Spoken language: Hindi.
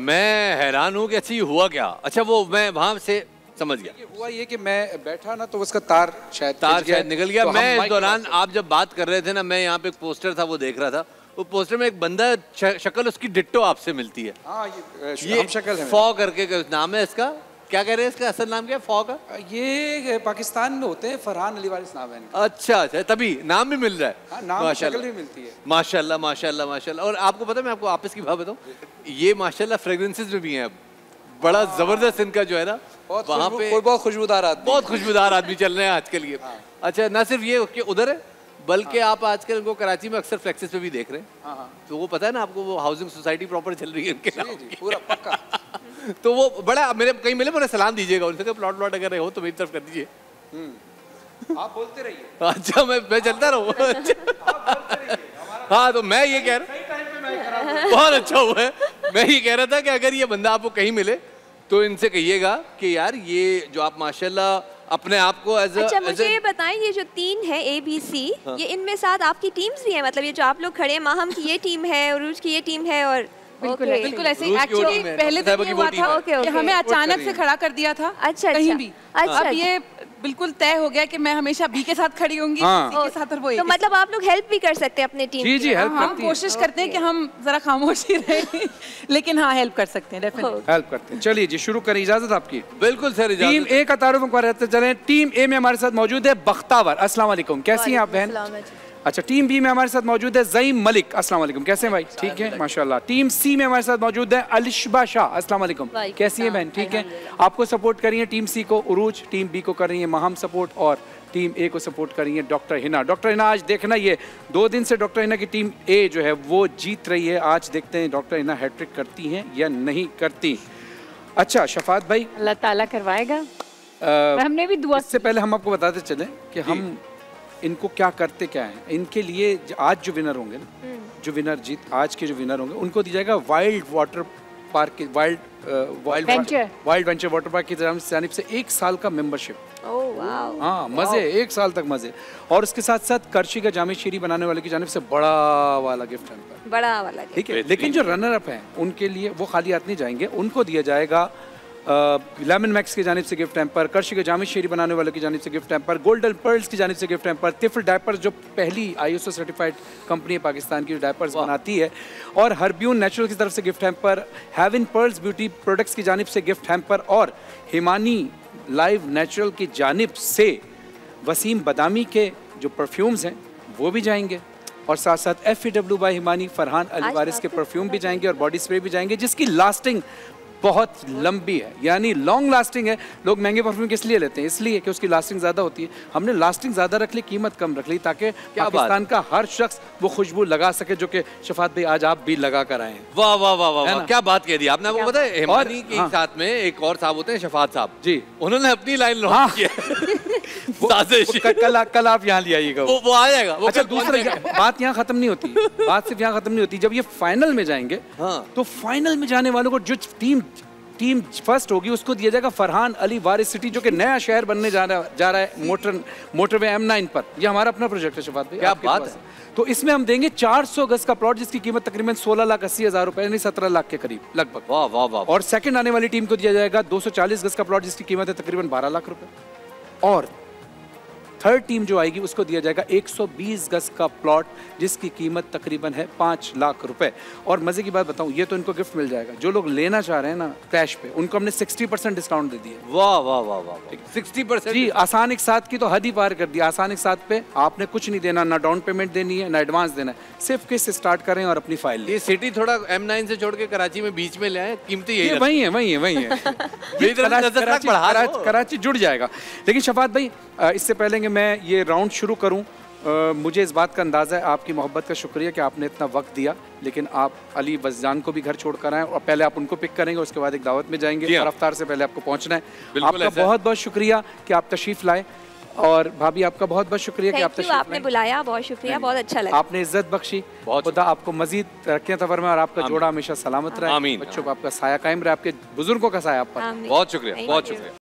मैं हैरान हूँ कि अच्छा ये हुआ क्या। अच्छा वो मैं वहां से समझ गया। हुआ ये कि मैं बैठा ना तो उसका तार शायद निकल गया। तो मैं इस दौरान आप जब बात कर रहे थे ना, मैं यहाँ पे एक पोस्टर था वो देख रहा था। वो पोस्टर में एक बंदा शक्ल उसकी डिट्टो आपसे मिलती है। हाँ ये हम शक्ल है। फॉ करके नाम है इसका, क्या कह रहे हैं इसका असल नाम क्या है फॉ का? ये पाकिस्तान में होते हैं, फरहान अली वारिस नाम है इनका। अच्छा अच्छा, तभी नाम भी मिल रहा है। हाँ, नाम शक्ल भी मिलती है। माशाल्लाह माशाल्लाह माशाल्लाह। और आपको पता है मैं आपको आपस की बात बताऊं, ये माशाल्लाह फ्रेग्रेंसेस में भी हैं अब। बड़ा जबरदस्त इनका जो है ना वहाँ पे बहुत खुशबूदार आदमी, बहुत खुशबूदार आदमी चल रहे हैं आज के लिए। अच्छा ना सिर्फ ये कि उधर है बल्कि आप आजकल इनको कराची में अक्सर फ्लेक्सेस पे भी देख रहे हैं। तो वो पता है ना आपको, वो हाउसिंग सोसाइटी प्रॉपर चल रही है इनके पूरा पक्का। तो वो बड़ा मेरे कहीं मिले मुझे सलाम दीजिएगा उनसे, प्लॉट व्लॉट अगर हो तो मेरी तरफ कर दीजिए। आप बोलते रहिए। अच्छा मैं चलता रहूँ। हाँ तो मैं ये कह रहा, बहुत अच्छा हुआ है। मैं ये कह रहा था कि अगर ये बंदा आपको कहीं मिले तो इनसे कहिएगा कि यार ये जो आप माशाल्लाह अपने आप को अच्छा मुझे ये बताएं, ये जो 3 है ABC, ये इनमें साथ आपकी टीम्स भी हैं? मतलब ये जो आप लोग खड़े हैं, माहम की ये टीम है, उरूज की ये टीम है और बिल्कुल ऐसे एक्चुअली पहले तो ये हुआ था कि हमें अचानक से खड़ा कर दिया था। अच्छा कहीं भी। अब ये बिल्कुल तय हो गया कि मैं हमेशा बी के साथ खड़ी होंगी, सी के साथ और वो। तो मतलब आप लोग हेल्प भी कर सकते हैं अपनी टीम की? जी हेल्प हम कोशिश करते हैं कि हम जरा खामोश ही रहें, लेकिन हाँ हेल्प कर सकते हैं, डेफिनेटली हेल्प करते हैं। चलिए जी शुरू करें, इजाजत आपकी? बिल्कुल सर इजाजत। टीम ए का तारुफ करते चलें। टीम ए में हमारे साथ मौजूद है बख्तावर, अस्सलाम वालेकुम, कैसी हैं आप बहन? अच्छा टीम बी में हमारे साथ मौजूद है ज़ईम मलिक, अस्सलाम वालेकुम, कैसे हैं भाई? ठीक है माशाल्लाह। टीम सी में हमारे साथ मौजूद है अलिशबा शाह, अस्सलाम वालेकुम, कैसी हैं बहन? ठीक है। आपको सपोर्ट कर रही है टीम सी को उरूज, टीम बी को कर रही है माहम सपोर्ट, और टीम ए को सपोर्ट कर रही है डॉक्टर हिना। डॉक्टर हिना आज देखना, ये 2 दिन से डॉक्टर हिना की टीम ए जो है वो जीत रही है। आज देखते हैं डॉक्टर हिना हैट्रिक करती हैं या नहीं करती। अच्छा शफात भाई, अल्लाह ताला करवाएगा। हमने भी दुआ। इससे पहले हम आपको बताते चलें कि हम इनको क्या करते क्या हैं। इनके लिए आज जो विनर होंगे ना, जो विनर आज के जो विनर होंगे उनको दिया जाएगा wild water park, wild venture water park की जानिब से 1 साल का मेंबरशिप। हाँ मजे, 1 साल तक मजे। और उसके साथ साथ करशी का जामे शीरी बनाने वाले की जानिब से बड़ा वाला गिफ्ट है, बड़ा वाला, ठीक है। लेकिन जो रनर अप हैं उनके लिए वो खाली हाथ नहीं जाएंगे, उनको दिया जाएगा लेमन मैक्स की जानिब से गिफ्ट हैम्पर, करशी के जामे शीरी बनाने वाले की जानिब से गिफ्ट हैम्पर, गोल्डन पर्ल्स की जानिब से गिफ्ट हैम्पर, तिफल डायपर्स जो पहली ISO सर्टिफाइड कंपनी है पाकिस्तान की जो डायपर्स बनाती है, और हर्ब्यून नेचुरल की तरफ से gift hamper, heaven pearls beauty products की जानिब से गिफ्ट हैम्पर, और हिमानी लाइव नेचुरल की जानिब से वसीम बदामी के जो परफ्यूम्स हैं वो भी जाएंगे, और साथ साथ FAW बाय हिमानी फरहान अली वारिस के परफ्यूम भी जाएंगे और बॉडी स्प्रे भी जाएंगे, जिसकी लास्टिंग बहुत लंबी है, यानी लॉन्ग लास्टिंग है। लोग महंगे परफ्यूम किस लिए लेते हैं? इसलिए कि उसकी लास्टिंग ज़्यादा होती है। हमने लास्टिंग ज़्यादा रख ली, कीमत कम रख ली, ताकि पाकिस्तान का हर शख्स वो खुशबू लगा सके, जो कि शफात भाई आज आप भी लगा कर आए हैं। वाह वाह वाह वाह, क्या बात कह दी आपने। आपको पता है हिमानी के साथ में एक और साहब होते हैं शफात साहब जी, उन्होंने अपनी लाइन लॉन्च की है। कल आप यहाँ ले आइएगा, वो आ जाएगा। अच्छा दूसरा बात यहाँ खत्म नहीं होती, बात सिर्फ यहाँ खत्म नहीं होती। जब ये फाइनल में जाएंगे तो फाइनल में जाने वालों को जो टीम फर्स्ट होगी उसको दिया जाएगा फरहान अली वारिस सिटी, जो कि नया शहर बनने जा रहा है मोटरवे M9 पर। ये हमारा अपना प्रोजेक्ट है शफात भाई, क्या बात है। तो इसमें हम देंगे 400 गज का प्लॉट, जिसकी कीमत तकरीबन 16,80,000 रुपए, यानी 17 लाख के करीब लगभग। वाह वाह वाह। और सेकंड आने वाली टीम को दिया जाएगा 240 गज का प्लॉट, जिसकी कीमत है तकरीबन 12 लाख रुपए। और थर्ड टीम जो आएगी उसको दिया जाएगा 120 गज का प्लॉट, जिसकी कीमत तकरीबन है 5 लाख रुपए। और मजे की बात बताऊं, ये तो इनको गिफ्ट मिल जाएगा। जो लोग लेना चाह रहे हैं ना कैश पे, उनको हमने 60% डिस्काउंट दे दिया। वाह वाह वाह वाह, 60% जी। आसान एक साथ की तो हद ही पार कर दी। आसान एक साथ पे आपने कुछ नहीं देना, ना डाउन पेमेंट देनी है ना एडवांस देना है, सिर्फ किस्त स्टार्ट करें और अपनी फाइल। ये सिटी थोड़ा M9 से छोड़ के कराची में बीच में ले आए, कीमती यही वही है कराची जुड़ जाएगा। लेकिन शफात भाई इससे पहले कि मैं ये राउंड शुरू करूं, मुझे इस बात का अंदाज़ा है, आपकी मोहब्बत का शुक्रिया कि आपने इतना वक्त दिया। लेकिन आप अली वज़ान को भी घर छोड़ कर आए, और पहले आप उनको पिक करेंगे, उसके बाद एक दावत में जाएंगे, और अफ्तार से पहले आपको पहुंचना है। आपका बहुत बहुत शुक्रिया कि आप तशरीफ़ लाए, और भाभी आपका बहुत बहुत शुक्रिया कि आप तशरीफ़ लाए, आपने बुलाया, बहुत शुक्रिया, बहुत अच्छा लगा, आपने इज्जत बख्शी। खुदा आपको मजीद तरक्कियां तवर में, और आपका जोड़ा हमेशा सलामत रहे, बच्चों को आपका साया कायम रहे, आपके बुजुर्गों का साया आप पर। बहुत शुक्रिया, बहुत शुक्रिया।